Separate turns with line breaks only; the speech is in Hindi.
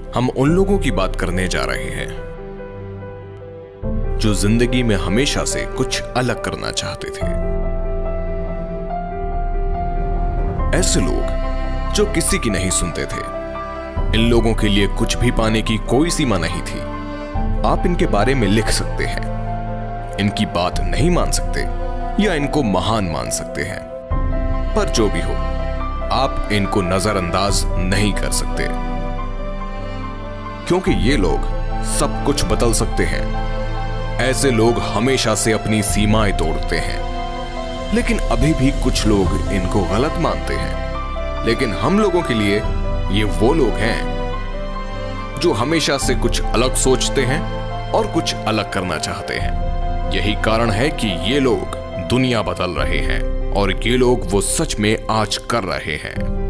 हम उन लोगों की बात करने जा रहे हैं जो जिंदगी में हमेशा से कुछ अलग करना चाहते थे। ऐसे लोग जो किसी की नहीं सुनते थे। इन लोगों के लिए कुछ भी पाने की कोई सीमा नहीं थी। आप इनके बारे में लिख सकते हैं, इनकी बात नहीं मान सकते या इनको महान मान सकते हैं, पर जो भी हो आप इनको नजरअंदाज नहीं कर सकते, क्योंकि ये लोग सब कुछ बदल सकते हैं। ऐसे लोग हमेशा से अपनी सीमाएं तोड़ते हैं, लेकिन अभी भी कुछ लोग इनको गलत मानते हैं। लेकिन हम लोगों के लिए ये वो लोग हैं जो हमेशा से कुछ अलग सोचते हैं और कुछ अलग करना चाहते हैं। यही कारण है कि ये लोग दुनिया बदल रहे हैं और ये लोग वो सच में आज कर रहे हैं।